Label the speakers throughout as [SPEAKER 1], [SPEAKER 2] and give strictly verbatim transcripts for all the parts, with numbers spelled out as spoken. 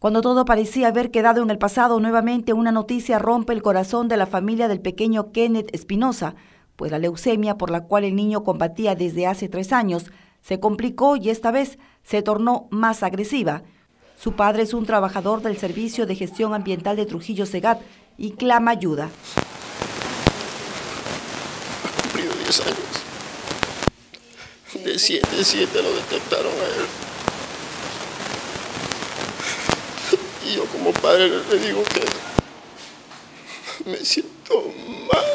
[SPEAKER 1] Cuando todo parecía haber quedado en el pasado, nuevamente una noticia rompe el corazón de la familia del pequeño Kenneth Espinosa, pues la leucemia por la cual el niño combatía desde hace tres años se complicó y esta vez se tornó más agresiva. Su padre es un trabajador del Servicio de Gestión Ambiental de Trujillo Segat y clama ayuda.
[SPEAKER 2] Ha cumplido diez años. De siete, siete lo detectaron a él. Y yo como padre le digo que me siento mal.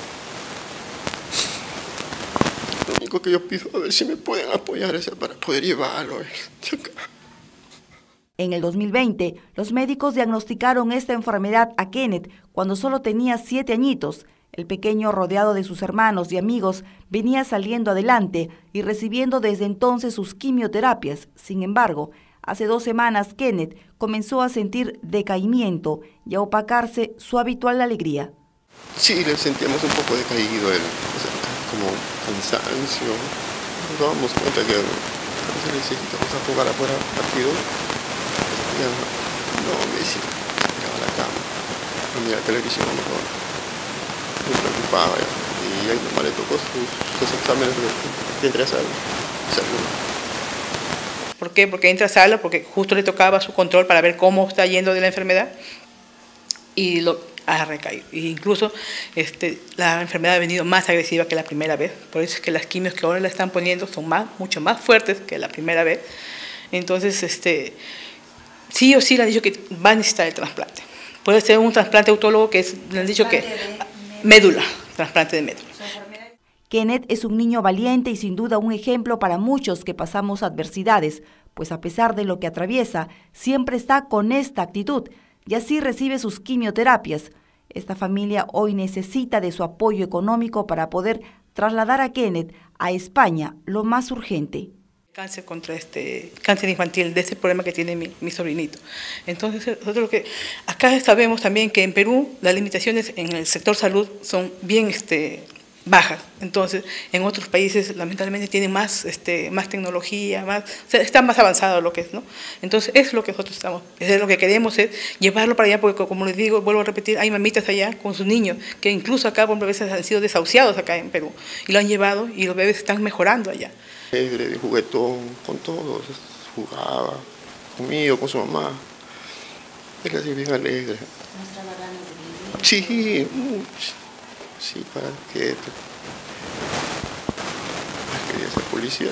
[SPEAKER 2] Lo único que yo pido a ver si me pueden apoyar es para poder llevarlo de acá.
[SPEAKER 1] En el dos mil veinte, los médicos diagnosticaron esta enfermedad a Kenneth cuando solo tenía siete añitos. El pequeño, rodeado de sus hermanos y amigos, venía saliendo adelante y recibiendo desde entonces sus quimioterapias. Sin embargo, hace dos semanas Kenneth comenzó a sentir decaimiento y a opacarse su habitual alegría.
[SPEAKER 2] Sí, le sentíamos un poco decaído, él, o sea, como cansancio. Nos dábamos cuenta que a veces necesitamos a jugar afuera partido. Ya, no, me decía, se tiraba a la cama, no miraba televisión mejor. Me preocupaba ya. Y ahí nomás le tocó sus, sus exámenes de entre a sala.
[SPEAKER 3] ¿Por qué? Porque entra a sala, porque justo le tocaba su control para ver cómo está yendo de la enfermedad y lo ha recaído. E incluso este, la enfermedad ha venido más agresiva que la primera vez, por eso es que las quimios que ahora le están poniendo son más, mucho más fuertes que la primera vez. Entonces, este, sí o sí le han dicho que va a necesitar el trasplante. Puede ser un trasplante autólogo que es, le han dicho que médula, trasplante de médula.
[SPEAKER 1] Kenneth es un niño valiente y sin duda un ejemplo para muchos que pasamos adversidades, pues a pesar de lo que atraviesa, siempre está con esta actitud y así recibe sus quimioterapias. Esta familia hoy necesita de su apoyo económico para poder trasladar a Kenneth a España lo más urgente.
[SPEAKER 3] Cáncer contra este cáncer infantil, de ese problema que tiene mi, mi sobrinito. Entonces, nosotros lo que acá sabemos también que en Perú las limitaciones en el sector salud son bien este, bajas. Entonces, en otros países lamentablemente tienen más, este, más tecnología, más, o sea, está más avanzado lo que es, ¿no? Entonces, es lo que nosotros estamos, es lo que queremos es llevarlo para allá, porque como les digo, vuelvo a repetir, hay mamitas allá con sus niños, que incluso acá por veces han sido desahuciados acá en Perú, y lo han llevado y los bebés están mejorando allá.
[SPEAKER 2] Alegre, juguetón, con todos, jugaba conmigo, con su mamá. Era así bien alegre.
[SPEAKER 1] ¿Mostraba ganas de vivir?
[SPEAKER 2] Sí, mucho. Sí, para que quería ser policía.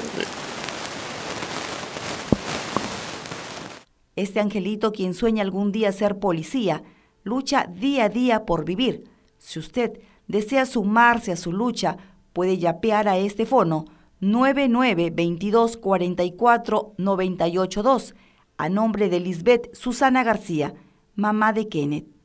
[SPEAKER 1] Este angelito, quien sueña algún día ser policía, lucha día a día por vivir. Si usted desea sumarse a su lucha, puede yapear a este fono nueve nueve veintidós cuarenta y cuatro noventa y ocho dos a nombre de Lisbeth Susana García, mamá de Kenneth.